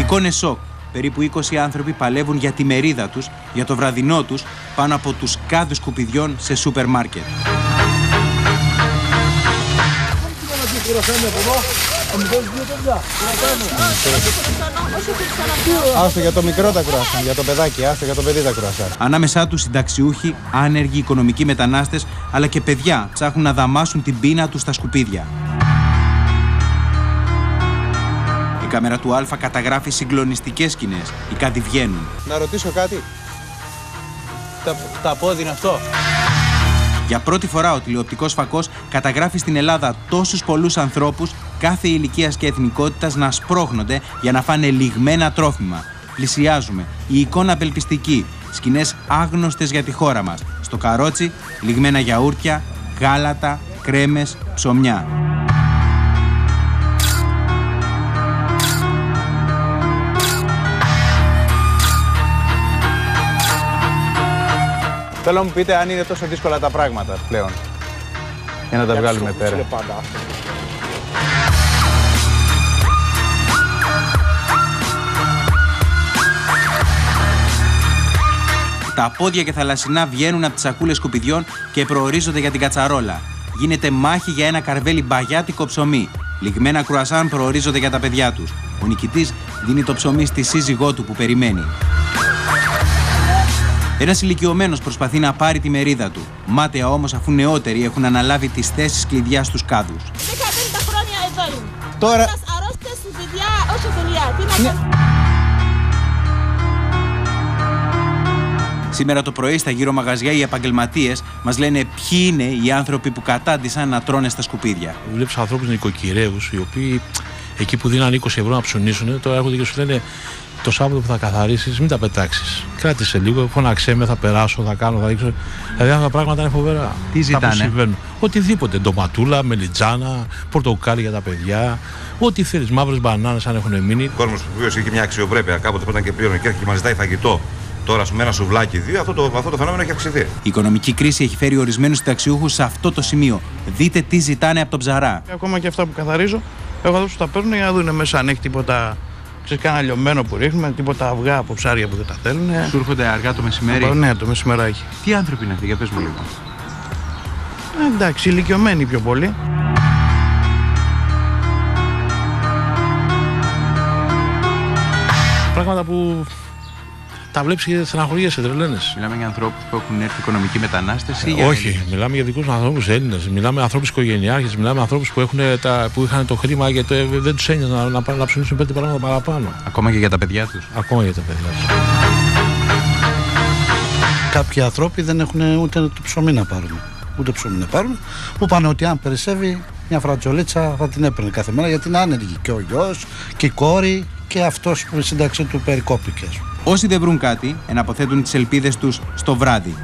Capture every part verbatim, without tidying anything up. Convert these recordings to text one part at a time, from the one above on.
εικόνες σοκ. Περίπου είκοσι άνθρωποι παλεύουν για τη μερίδα τους, για το βραδινό τους, πάνω από τους κάδους σκουπιδιών σε σούπερ μάρκετ. Άστο για το μικρό τα κρουασάν, για το παιδάκι, άστο για το παιδί τα κρουασάν. Ανάμεσά τους συνταξιούχοι, άνεργοι, οικονομικοί μετανάστες, αλλά και παιδιά ψάχνουν να δαμάσουν την πείνα τους στα σκουπίδια. Η κάμερα του Αλφα καταγράφει συγκλονιστικές σκηνές. Οι κάδοι βγαίνουν. Να ρωτήσω κάτι. Τα, τα πόδι είναι αυτό. Για πρώτη φορά ο τηλεοπτικός φακός καταγράφει στην Ελλάδα τόσους πολλούς ανθρώπους κάθε ηλικίας και εθνικότητας να σπρώχνονται για να φάνε λιγμένα τρόφιμα. Πλησιάζουμε. Η εικόνα απελπιστική. Σκηνές άγνωστες για τη χώρα μας. Στο καρότσι, λιγμένα γιαούρτια, γάλατα, κρέμες, ψωμιά. Θέλω να μου πείτε αν είναι τόσο δύσκολα τα πράγματα πλέον. Για να τα βγάλουμε πέρα. Τα πόδια και θαλασσινά βγαίνουν από τις σακούλες σκουπιδιών και προορίζονται για την κατσαρόλα. Γίνεται μάχη για ένα καρβέλι μπαγιάτικο ψωμί. Λιγμένα κρουασάν προορίζονται για τα παιδιά τους. Ο νικητής δίνει το ψωμί στη σύζυγό του που περιμένει. Ένας ηλικιωμένος προσπαθεί να πάρει τη μερίδα του. Μάταια όμως, αφού νεότεροι έχουν αναλάβει τις θέσεις κλειδιά στους κάδους. δεκαπέντε χρόνια εδώ είμαι. Τώρα... Μας αρρώστε στη παιδιά όσο δουλειά. Τι να κάνουμε. Σήμερα το πρωί στα γύρω μαγαζιά οι επαγγελματίες μας λένε ποιοι είναι οι άνθρωποι που κατάντησαν να τρώνε στα σκουπίδια. Βλέπεις ανθρώπους νοικοκυρέους οι οποίοι εκεί που δίναν είκοσι ευρώ να ψωνίσουν, τώρα έρχονται και σου λένε το Σάββατο που θα καθαρίσεις, μην τα πετάξεις. Κράτησε λίγο, φώναξέ με, θα περάσω, θα κάνω, θα δείξω. Δηλαδή αυτά τα πράγματα είναι φοβερά. Τι ζητάνε? Οτιδήποτε. Ντοματούλα, μελιτζάνα, πορτοκάλι για τα παιδιά. Ό,τι θέλεις. Μαύρες μπανάνες αν έχουν μείνει. Ο κόσμος που είχε μια αξιοπρέπεια κάποτε που ήταν και πλήρωνε και έρχεται και μας ζητάει φαγητό. Τώρα, με ένα σουβλάκι δύο, αυτό το, αυτό το φαινόμενο έχει αυξηθεί. Η οικονομική κρίση έχει φέρει ορισμένους συνταξιούχους σε αυτό το σημείο. Δείτε τι ζητάνε από τον ψαρά. Ακόμα και αυτά που καθαρίζω, εγώ αυτούς τα παίρνω για να δουν μέσα αν έχει τίποτα. Ξέρεις, κανένα λιωμένο που ρίχνουμε, τίποτα αυγά από ψάρια που δεν τα θέλουν. Σου έρχονται αργά το μεσημέρι? Ναι, το μεσημεράκι. Τι άνθρωποι είναι αυτοί, για πες μου λίγο. Ε, εντάξει, ηλικιωμένοι πιο πολύ. Πράγματα που τα βλέπεις και στεναχωριέσαι, τρελαίνεσαι. Μιλάμε για ανθρώπους που έχουν έρθει οικονομικοί μετανάστες ή ε, για όχι, Έλληνες? Μιλάμε για δικούς ανθρώπους Έλληνες. Μιλάμε για ανθρώπους οικογενειάρχες. Μιλάμε για ανθρώπους που, τα, που είχαν το χρήμα και το, δεν τους ένοιαζε να, να, να, να ψωνίσουν πέντε πράγματα παραπάνω. Ακόμα και για τα παιδιά τους? Ακόμα για τα παιδιά τους. Κάποιοι άνθρωποι δεν έχουν ούτε το ψωμί να πάρουν. Ούτε ψωμί να πάρουν. Μου πάνε ότι αν περισσεύει μια φρατζολίτσα θα την έπαιρνε κάθε μέρα γιατί είναι άνεργοι. Και ο γιος και η κόρη και αυτός που η σύνταξή του περικόπηκε. Όσοι δεν βρουν κάτι, εναποθέτουν τις ελπίδες τους στο βράδυ.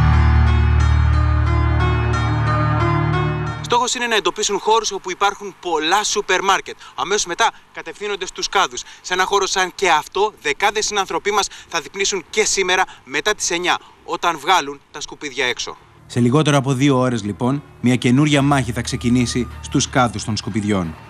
Στόχος είναι να εντοπίσουν χώρους όπου υπάρχουν πολλά σούπερ μάρκετ. Αμέσως μετά κατευθύνονται στους κάδους. Σε ένα χώρο σαν και αυτό, δεκάδες συνανθρωποί μας θα διπνήσουν και σήμερα μετά τις εννιά, όταν βγάλουν τα σκουπίδια έξω. Σε λιγότερο από δύο ώρες λοιπόν, μια καινούρια μάχη θα ξεκινήσει στους κάδους των σκουπιδιών.